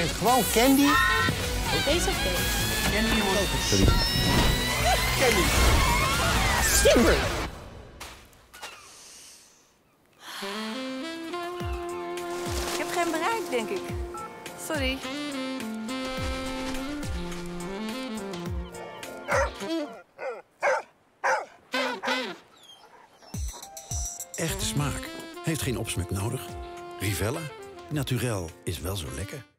heeft gewoon candy. Deze of deze? Candy wordt... Sorry. Candy. Super. Ik heb geen bereik, denk ik. Sorry. Echte smaak heeft geen opsmuk nodig. Rivella, naturel is wel zo lekker.